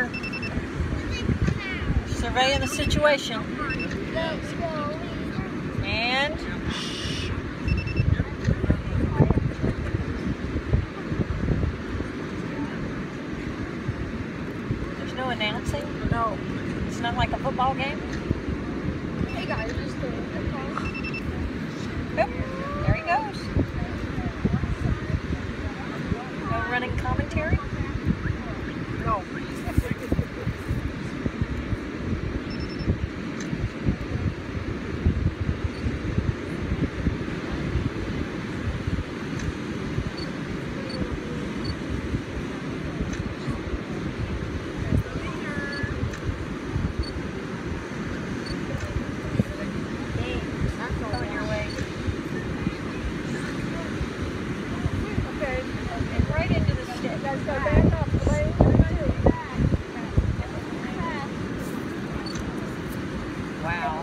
surveying the situation. And there's no announcing? No. It's not like a football game? Hey guys, just a Yep, there he goes. No running commentary? No. Wow.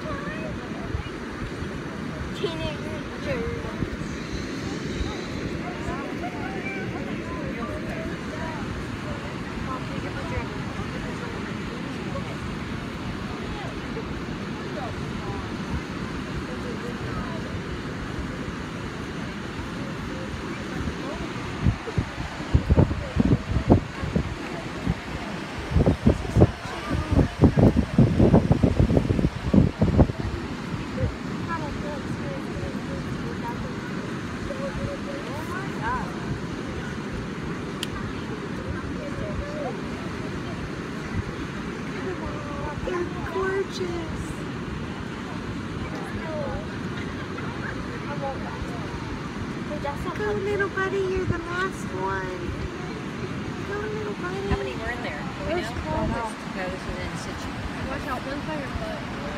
Go, little buddy, you're the last one. Go, little buddy. How many were in there? There's No, this was in situ. watch out, one by your foot.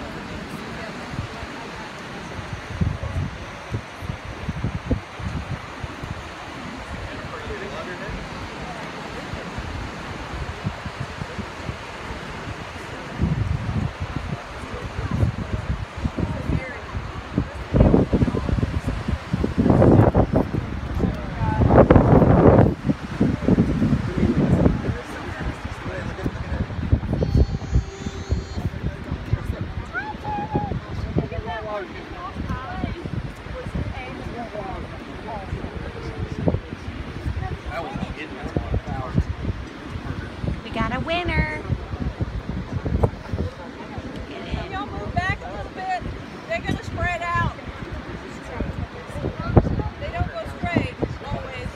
We got a winner. Can y'all move back a little bit? They're going to spread out. They don't go straight, always.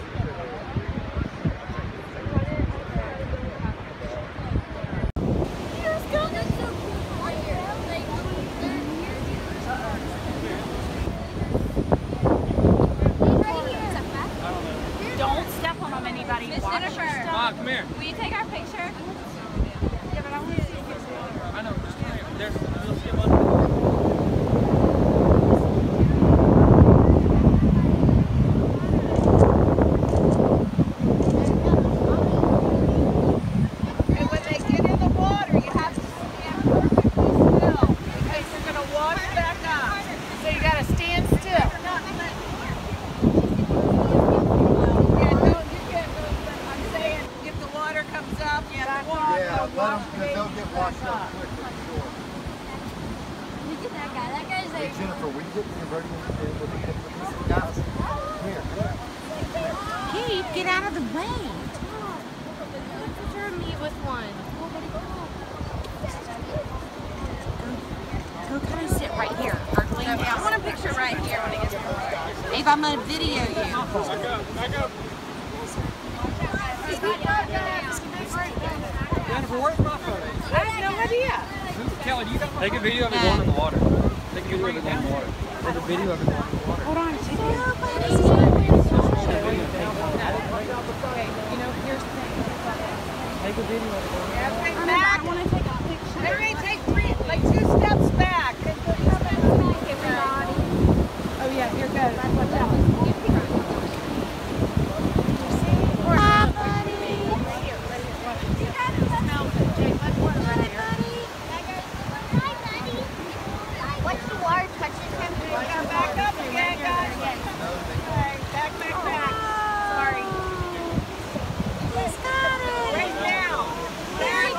Don't step on them, anybody. Miss Watch Jennifer. your stuff. Mom, come here. Will you take our picture? Yeah, but I want to see if it's I know, just come here. There's, you'll see a bunch of And when they get in the water, you have to stand perfectly still because you're going to wash back up. So you got to stand still. Yeah, no, you can't go. I'm saying if the water comes up, you have to walk. They'll get washed up quick for sure. Look at that guy. That guy's Hey, like. Jennifer, will you get me a vertical stand with these guys? Here. Gabe, get out of the way. Picture of me with one. Go kind of sit right here. Or lean I down. want a picture right here when he gets to Abe, I'm going to video you. back up. Jennifer, where's my phone? I have no idea. Kelly, do you got my Take a video of it going in the water. Take a video of it going in the water. Take a video of it going in the water. Hold on. Okay, you know, here's the thing. Take a video of it going in the water. Everybody back. I want to take a picture. Everybody take like 2 steps back. Oh yeah, here goes. Watch out. Hi, buddy. What's the water touching him? Back up again, guys. Okay, back. Sorry. He's got it. Right now. Back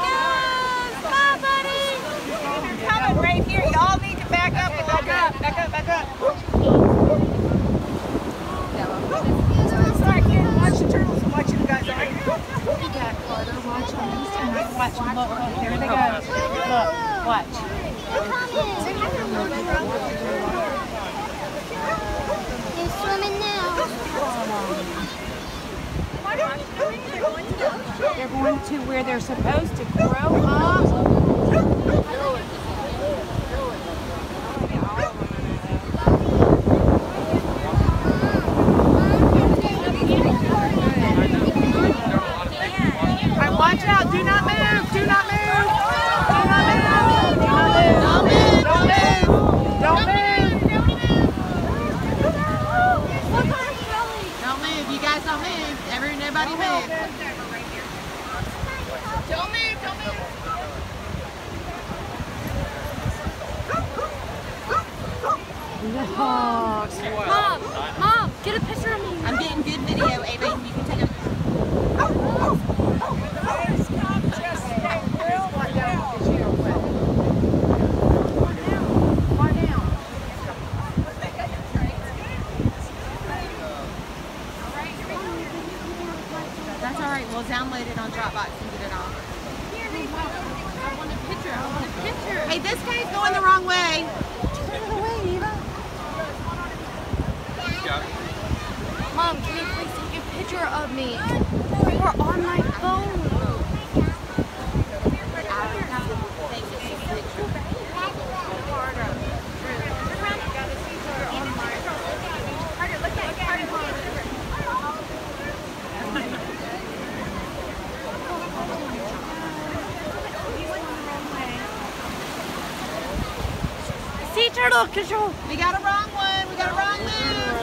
Watch, look, there they go. Look, watch. They're swimming now. They're going to where they're supposed to grow up. Watch out, do not move, do not move, do not move, do not move, don't move, don't move, don't move, you guys don't move, nobody move. Don't move, don't move. Mom, get a picture of me. I'm getting good video, Ava, you can take a That's all right. We'll download it on Dropbox and get it on. I want a picture. Hey, this guy's going the wrong way. Mom, can you please take a picture of me? You're on my phone. Sea turtle control. We got a wrong one. We got a wrong move.